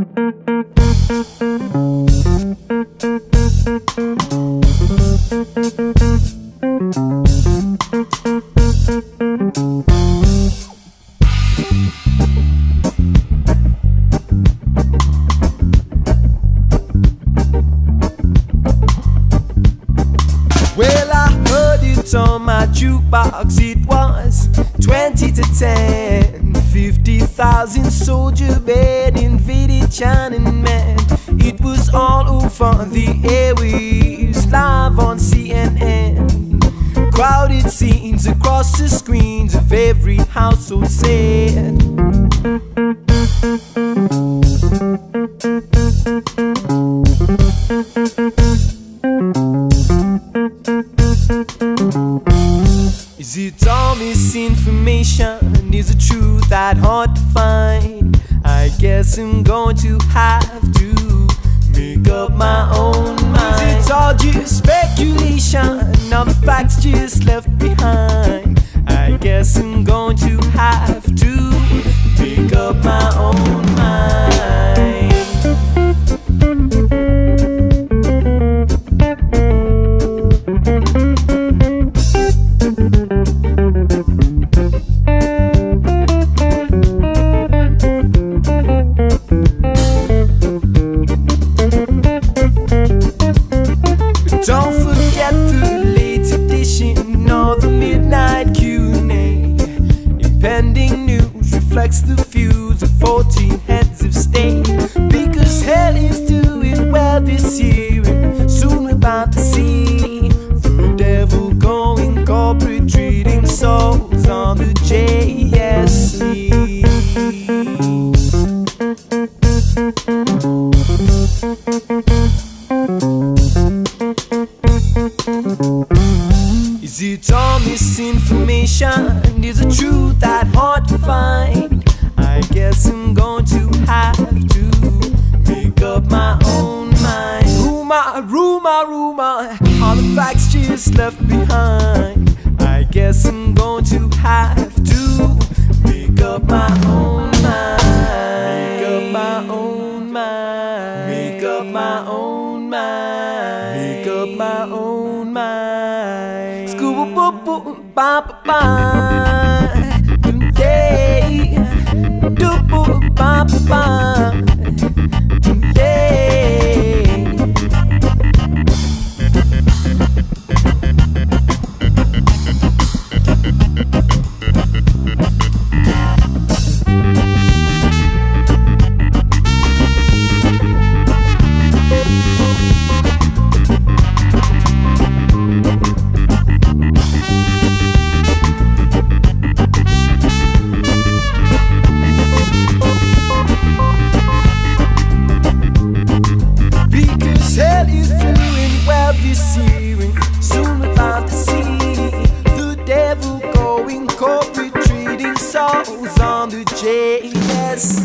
Well, I heard it on my jukebox. It was 20 to 10. 50,000 soldier bed invaded Tiananmen. It was all over the airwaves, live on CNN. Crowded scenes across the screens of every household said, is it all misinformation? Is the truth that hard to find? I guess I'm going to have to make up my own mind. Is it all just speculation? Now the facts just left behind. I guess I'm going to have to make up my own mind. Don't forget the late edition or the midnight Q&A. Impending news reflects the views of 14 heads of state. Because hell is doing well this year, and soon we're about to see the devil going corporate, treating souls on the JSE. Is it all misinformation? Is the truth that hard to find? I guess I'm going to have to make up my own mind. Rumor, all the facts just left behind. I guess I'm going to have to make up my own mind. Make up my own mind. Make up my own mind. Make up my own mind. Scooba boop boop ba ba ba. Yeah. Doop boop ba ba ba. Yeah. Hell is doing well this year, and soon we're about to see the devil going corporate, treating souls on the JSE.